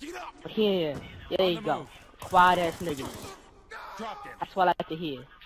Here, there you go. Quiet ass niggas. That's what I like to hear.